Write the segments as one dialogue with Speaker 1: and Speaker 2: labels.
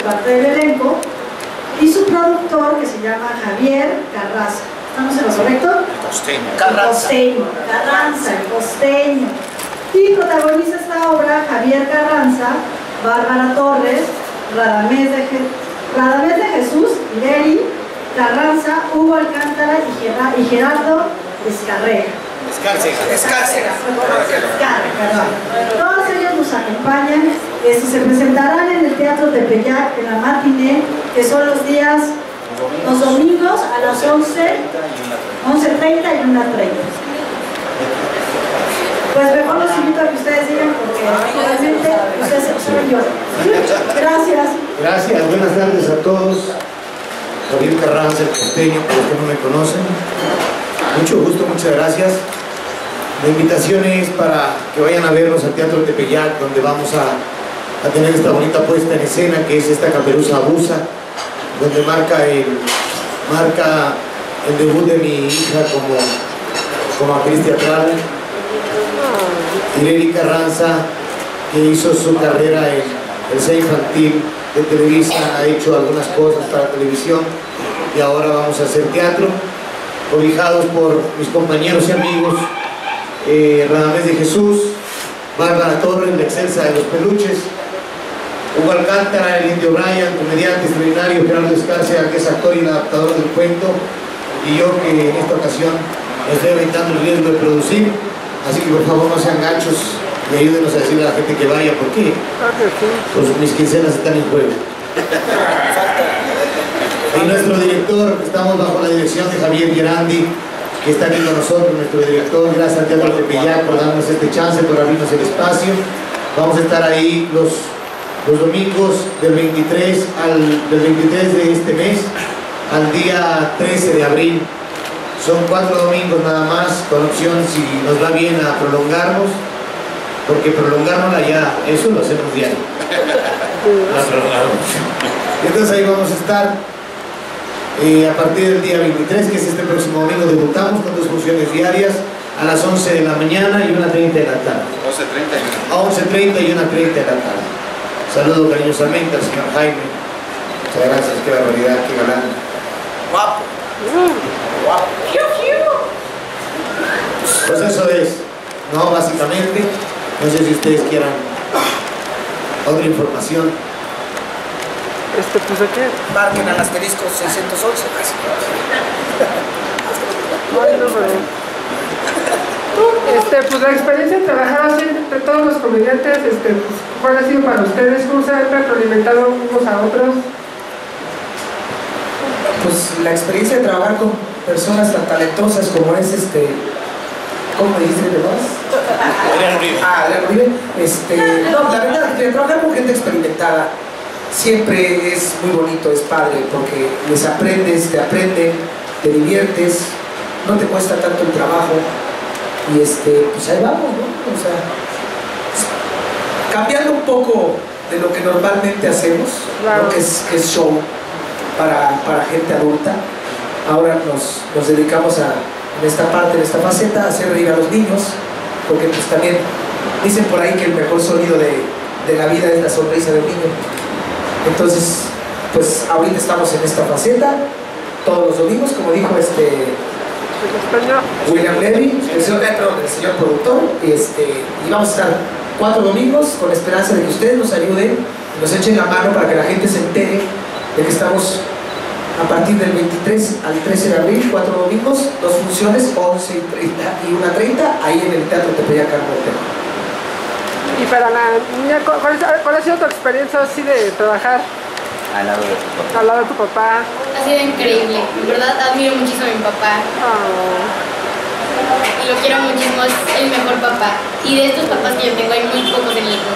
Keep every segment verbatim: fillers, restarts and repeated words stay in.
Speaker 1: parte del elenco, y su productor, que se llama Javier Carranza. ¿Estamos en lo correcto?
Speaker 2: El costeño.
Speaker 1: Carranza. El costeño, Carranza, el costeño. Y protagoniza esta obra Javier Carranza, Bárbara Torres, Radamés de, Je Radamés de Jesús, Ileri Carranza, Hugo Alcántara y, Ger y Gerardo Escarrega.
Speaker 2: Escárcega. Escárcega.
Speaker 1: Escárcega, perdón. Todos ellos nos acompañan. Este, se presentarán en el Teatro Tepeyac en la matiné, que son los días, los domingos a las once, once treinta y una treinta. Pues mejor los invito a que ustedes digan, porque realmente ustedes se lo saben yo. Gracias.
Speaker 3: Gracias, buenas tardes a todos. Javier Carranza, el costeño, para los que no me conocen. Mucho gusto, muchas gracias. La invitación es para que vayan a vernos al Teatro Tepeyac, donde vamos a, a tener esta bonita puesta en escena, que es esta Caperuza Abusa, donde marca el, marca el debut de mi hija como, como actriz teatral. Ileri Carranza, que hizo su carrera en el C infantil de Televisa, ha hecho algunas cosas para televisión y ahora vamos a hacer teatro, cobijados por mis compañeros y amigos, eh, Radamés de Jesús, Bárbara Torres, la excelsa de los peluches, Hugo Alcántara, el Indio Brian, comediante extraordinario, Gerardo Escárcega, que es actor y adaptador del cuento, y yo, que en esta ocasión estoy evitando el riesgo de producir. Así que por favor no sean gachos y ayúdenos a decirle a la gente que vaya, porque pues mis quincenas están en juego. Y nuestro director, estamos bajo la dirección de Javier Gerandi, que está aquí con nosotros, nuestro director. Gracias al Teatro Tepeyac por darnos este chance, por abrirnos el espacio. Vamos a estar ahí los, los domingos del veintitrés, al, del veintitrés de este mes al día trece de abril. Son cuatro domingos nada más, con opción, si nos va bien, a prolongarnos, porque prolongarnos allá, eso lo hacemos diario. La prolongamos. Entonces ahí vamos a estar. Eh, a partir del día veintitrés, que es este próximo domingo, debutamos con dos funciones diarias, a las once de la mañana y una treinta de la tarde.
Speaker 2: once treinta y una.
Speaker 3: A once treinta y una treinta de la tarde. Saludo cariñosamente al señor Jaime. Muchas gracias, qué barbaridad, qué galán.
Speaker 2: Guapo. Guapo.
Speaker 3: Pues eso es, ¿no? Básicamente, no sé si ustedes quieran otra información.
Speaker 4: Este, pues aquí.
Speaker 2: Marquen al asterisco seiscientos once.
Speaker 4: Ay, no, pero... Este, pues la experiencia de trabajar así entre todos los comediantes, este, pues, ¿cuál ha sido para ustedes? ¿Cómo se han retroalimentado unos a otros?
Speaker 5: Pues la experiencia de trabajar con personas tan talentosas como es este, ¿cómo dijiste de más?
Speaker 2: Adrián Uribe.
Speaker 5: Ah, Adrián Uribe. Este, no, la verdad, de trabajar con gente experimentada siempre es muy bonito, es padre, porque les aprendes, te aprenden, te diviertes, no te cuesta tanto el trabajo, y este, pues ahí vamos, ¿no? O sea, cambiando un poco de lo que normalmente hacemos,
Speaker 4: Claro.
Speaker 5: ¿no? que, es, que es show para, para gente adulta. Ahora nos, nos dedicamos a, en esta parte, en esta faceta, a hacer reír a los niños, porque pues también dicen por ahí que el mejor sonido de, de la vida es la sonrisa del niño. Entonces, pues ahorita estamos en esta faceta, todos los domingos, como dijo este William Levy, el señor Metro, el señor productor, y, este, y vamos a estar cuatro domingos con la esperanza de que ustedes nos ayuden, nos echen la mano para que la gente se entere de que estamos a partir del veintitrés al trece de abril, cuatro domingos, dos funciones, once y treinta y una treinta, ahí en el Teatro Tepeyac.
Speaker 4: Y para la niña, ¿cuál, ¿cuál ha sido tu experiencia así de trabajar
Speaker 2: Al lado de tu papá.
Speaker 4: al lado de tu papá?
Speaker 6: Ha sido increíble, en verdad admiro muchísimo a mi papá
Speaker 4: Oh.
Speaker 6: y lo quiero muchísimo, es el mejor papá. Y de estos papás que yo tengo hay muy pocos en México.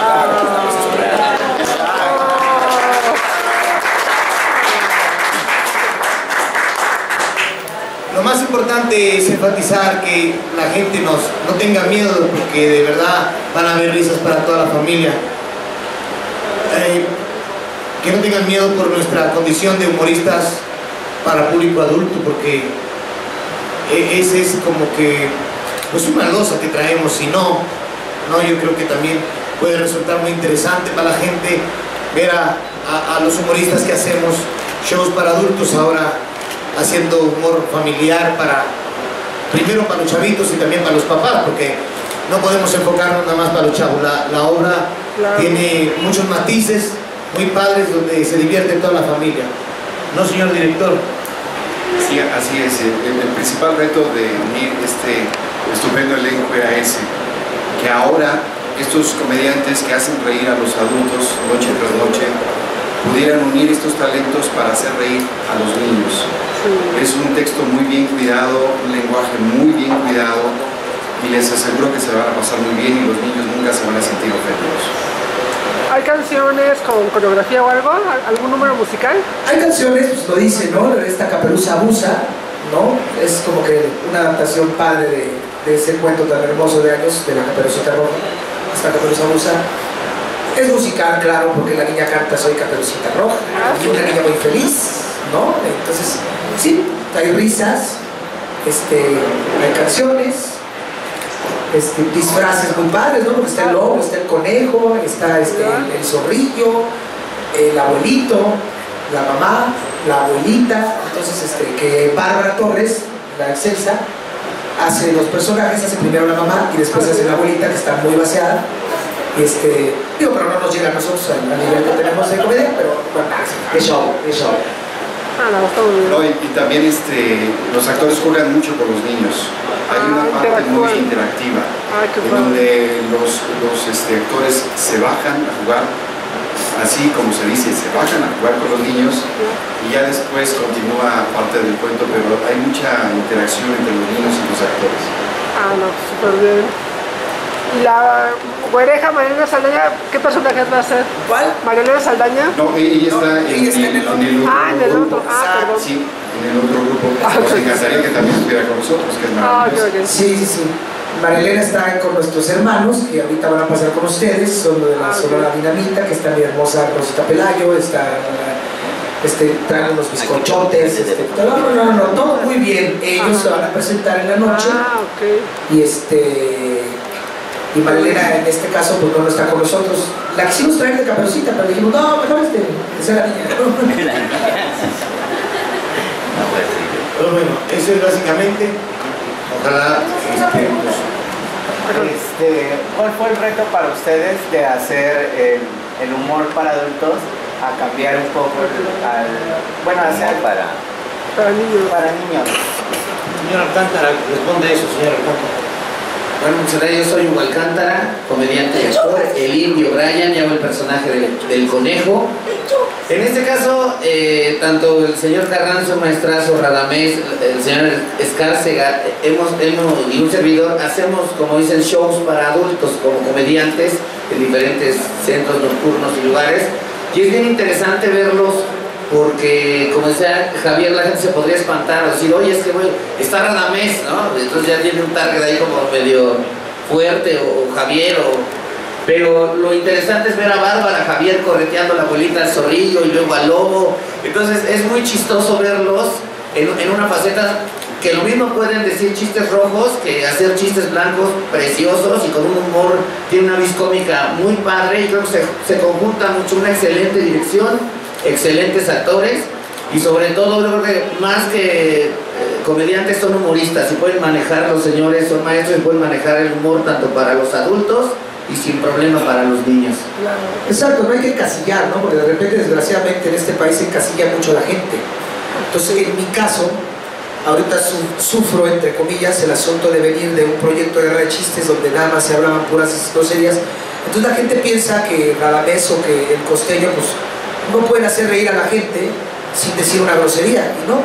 Speaker 3: Lo más importante es enfatizar que la gente nos, no tenga miedo, porque de verdad van a haber risas para toda la familia. Eh, que no tengan miedo por nuestra condición de humoristas para público adulto, porque ese es como que pues una losa que traemos. Si no, no, yo creo que también puede resultar muy interesante para la gente ver a a, a los humoristas que hacemos shows para adultos, ahora haciendo humor familiar para, primero para los chavitos y también para los papás, porque no podemos enfocarnos nada más para los chavos. La, la obra claro. tiene muchos matices muy padres donde se divierte toda la familia. ¿No, señor director?
Speaker 7: Sí, así es. El, el principal reto de unir este estupendo elenco era ese, que ahora estos comediantes que hacen reír a los adultos noche tras noche pudieran unir estos talentos para hacer reír a los niños. Sí. Es un texto muy bien cuidado, un lenguaje muy bien cuidado, y les aseguro que se van a pasar muy bien y los niños nunca se van a sentir ofendidos.
Speaker 4: ¿Hay canciones con coreografía o algo? ¿Algún número musical?
Speaker 5: Hay canciones, pues lo dice, ¿no? Esta Caperuza Abusa, ¿no? Es como que una adaptación padre de, de ese cuento tan hermoso de años de la Caperucita Roja. Esta Caperuza Abusa es musical, claro, porque la niña canta Soy Caperucita Roja, y una niña muy feliz, ¿no? Entonces, sí, hay risas, este, hay canciones, este, disfraces muy padres, ¿no? Porque está el lobo, está el conejo, está este, el, el zorrillo, el abuelito, la mamá, la abuelita. Entonces, este, que Bárbara Torres, la excelsa, hace los personajes, hace primero la mamá y después hace la abuelita, que está muy vaciada. Este, digo, pero no nos llega a nosotros a nivel que tenemos de comedia, pero bueno, es show, es show.
Speaker 4: Ah, no, está muy bien.
Speaker 7: No, y, y también este, los actores juegan mucho con los niños. Hay ah, una parte muy interactiva, ah, en donde los, los este, actores se bajan a jugar, así como se dice, se bajan a jugar con los niños, y ya después continúa parte del cuento, pero hay mucha interacción entre los niños y los actores.
Speaker 4: Ah, no, súper bien. ¿Y la güereja Marilena Saldaña, qué personaje va a ser?
Speaker 5: ¿Cuál?
Speaker 4: ¿Marilena Saldaña?
Speaker 7: No, ella está no, en, ella está en, el, en el otro
Speaker 4: Ah, en el
Speaker 7: grupo.
Speaker 4: otro, ah, perdón.
Speaker 7: Sí, en el otro grupo.
Speaker 4: Ah,
Speaker 7: Nos encantaría que también estuviera con nosotros, que es maravilloso.
Speaker 4: Ah, okay, okay.
Speaker 5: Sí, sí, sí. Marilena está con nuestros hermanos, que ahorita van a pasar con ustedes, son de la ah, Sonora okay. Dinamita, que está mi hermosa Rosita Pelayo, está... Este, traen unos bizcochotes, este, no, no, no, no, todo muy bien. Ellos se van a presentar en la noche.
Speaker 4: Ah, okay.
Speaker 5: Y este... Y Marilena en este caso pues no está con nosotros. La quisimos traer de Caperucita, pero dijimos, no, mejor este, que sea la niña.
Speaker 3: Pero bueno, eso es básicamente, ojalá este, pues,
Speaker 8: este, ¿cuál fue el reto para ustedes de hacer el, el humor para adultos a cambiar un poco el, al, bueno, hacer para,
Speaker 4: para niños?
Speaker 8: Para niños.
Speaker 3: Señor Alcántara, responde eso, señor Alcántara.
Speaker 9: Bueno, muchas gracias. Yo soy Hugo Alcántara, comediante y actor, el indio Brian, y hago el personaje del, del conejo. En este caso, eh, tanto el señor Carranzo, maestrazo, Radamés, el señor Escárcega, hemos, hemos, y un servidor, hacemos, como dicen, shows para adultos como comediantes en diferentes centros nocturnos y lugares. Y es bien interesante verlos porque, como decía Javier, la gente se podría espantar o decir, oye, es que güey, está Radamés, ¿no? Entonces ya tiene un target ahí como medio fuerte, o, o Javier, o... pero lo interesante es ver a Bárbara, a Javier correteando a la abuelita al zorrillo y luego al lobo. Entonces es muy chistoso verlos en, en una faceta que lo mismo pueden decir chistes rojos que hacer chistes blancos preciosos y con un humor, tiene una vis cómica muy padre, y creo que se, se conjunta mucho, una excelente dirección, excelentes actores, y sobre todo yo creo que más que eh, comediantes son humoristas y pueden manejar, los señores son maestros y pueden manejar el humor tanto para los adultos y sin problema para los niños.
Speaker 5: Claro. Exacto, no hay que encasillar, ¿no? Porque de repente, desgraciadamente, en este país se encasilla mucho la gente. Entonces, en mi caso, ahorita su sufro, entre comillas, el asunto de venir de un proyecto de guerra de chistes donde nada más se hablaban puras groserías. Entonces la gente piensa que Radamés o que el costeño, pues, no pueden hacer reír a la gente sin decir una grosería, y no.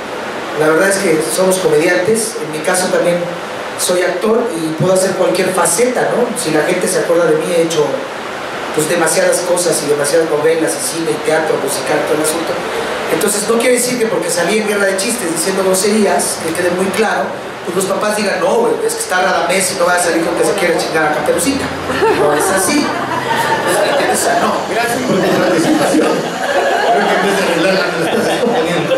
Speaker 5: La verdad es que somos comediantes, en mi caso también soy actor y puedo hacer cualquier faceta, ¿no? Si la gente se acuerda de mí, he hecho pues demasiadas cosas y demasiadas novelas y cine, y teatro, musical, todo el asunto. Entonces no quiere decir que porque salí en Guerra de Chistes diciendo groserías, que quede muy claro, pues los papás digan, no, güey, es que está Radamés y no va a salir con que se quiere chingar a Caperucita. No es así. O sea, no.
Speaker 3: Gracias por tu participación. Creo que en vez de arreglarla me la estás exponiendo.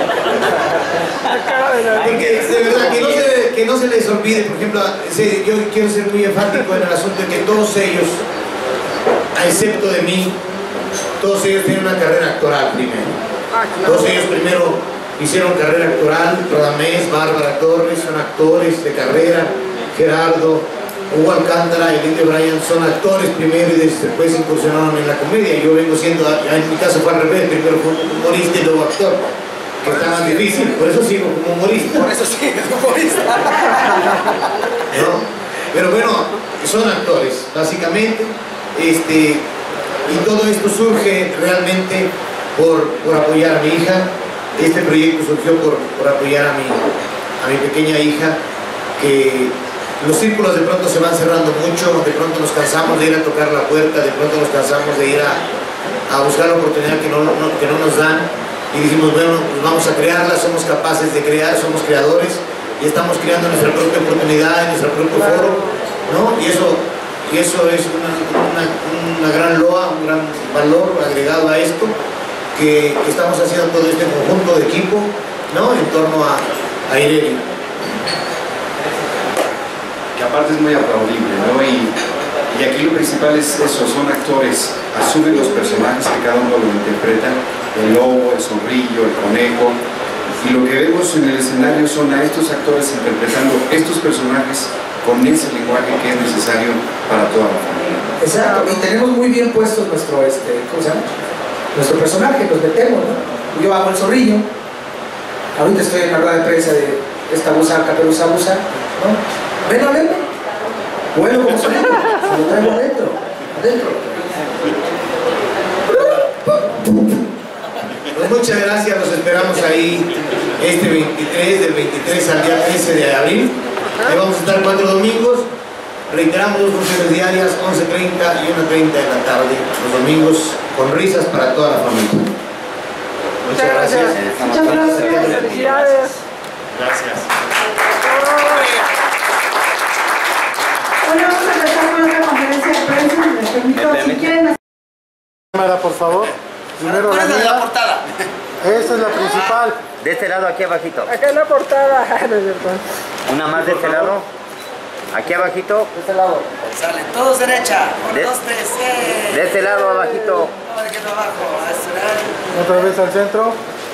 Speaker 3: Porque de verdad que no, se, que no se les olvide, por ejemplo, yo quiero ser muy enfático en el asunto de que todos ellos, a excepto de mí, todos ellos tienen una carrera actoral primero. Todos ellos primero hicieron carrera actoral. Radamés, Bárbara Torres son actores de carrera. Gerardo, Hugo Alcántara y el Indio Bryan son actores primero y después incursionaron en la comedia. Yo vengo siendo, en mi caso fue al revés, primero fue humorista y luego actor, que está más difícil, por eso sigo como humorista.
Speaker 2: Por eso sigo como humorista.
Speaker 3: ¿No? Pero bueno, son actores, básicamente, este, y todo esto surge realmente por, por apoyar a mi hija. Este proyecto surgió por, por apoyar a mi, a mi pequeña hija, que los círculos de pronto se van cerrando mucho, de pronto nos cansamos de ir a tocar la puerta, de pronto nos cansamos de ir a, a buscar la oportunidad que no, no, que no nos dan, y dijimos, bueno, pues vamos a crearla, somos capaces de crear, somos creadores, y estamos creando nuestra propia oportunidad, en nuestro propio foro, ¿no? Y eso, y eso es una, una, una gran loa, un gran valor agregado a esto, que, que estamos haciendo todo este conjunto de equipo, ¿no? En torno a, a Irene.
Speaker 7: Que aparte es muy aplaudible, ¿no? Y, y aquí lo principal es eso, son actores, asumen los personajes que cada uno lo interpreta, el lobo, el zorrillo, el conejo, y lo que vemos en el escenario son a estos actores interpretando estos personajes con ese lenguaje que es necesario para toda la familia.
Speaker 5: Exacto, y tenemos muy bien puestos nuestro, este, ¿cómo se llama? Nuestro personaje, los metemos, ¿no? Yo hago el zorrillo, ahorita estoy en la rueda de prensa de esta busa, caperuza busa, ¿no? Ven a verme. Bueno, como se lo traigo adentro. Adentro.
Speaker 3: Pues muchas gracias, los esperamos ahí este veintitrés, del veintitrés al día trece de abril. Ahí vamos a estar cuatro domingos. Reiteramos dos funciones diarias, once treinta y una treinta de la tarde. Los domingos con risas para toda la familia. Muchas gracias.
Speaker 4: Muchas gracias. Felicidades.
Speaker 3: Gracias.
Speaker 1: Bueno, vamos a empezar con otra conferencia de prensa. Les permito, si quieren.
Speaker 10: Cámara, por favor. Primero
Speaker 2: ¿Cuál
Speaker 10: la
Speaker 2: es
Speaker 10: mía.
Speaker 2: la portada?
Speaker 10: Esta es la principal.
Speaker 11: De este lado, aquí abajito.
Speaker 4: Acá en la portada. No es cierto.
Speaker 11: Una más de este lado. Aquí abajito.
Speaker 4: De este lado.
Speaker 2: Sale, todos derecha. Uno,
Speaker 11: De-
Speaker 2: dos, tres. ¡eh!
Speaker 11: De este lado, abajito.
Speaker 2: Ahora que abajo. A estirar.
Speaker 10: Otra vez al centro.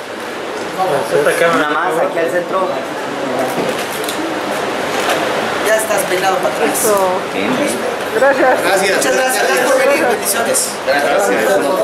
Speaker 11: Una más, aquí al centro.
Speaker 2: Ya estás peinado para atrás.
Speaker 4: Eso.
Speaker 11: Bien.
Speaker 4: Gracias.
Speaker 3: Gracias.
Speaker 2: Muchas gracias. Gracias por venir. Bendiciones.
Speaker 3: Gracias.